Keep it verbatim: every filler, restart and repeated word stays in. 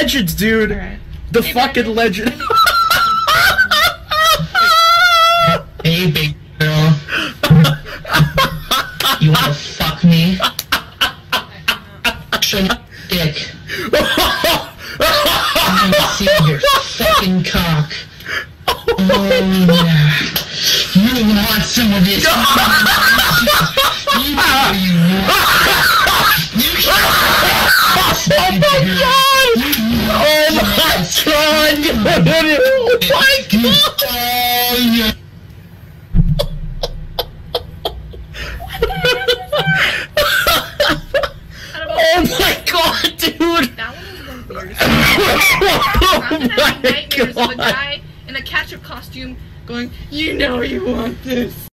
legends, dude. Right. The hey, fucking Brandon. legend. Hey, big girl. You wanna fuck me? Show me dick. I wanna see your fucking cock. Oh yeah. You want some of this? You know you want. You Oh my god! Oh my god! Oh my god! Oh yeah. Oh my god, dude! That one was the weirdest. Oh I'm gonna have my nightmares of a god! guy in a ketchup costume going, you know you want this.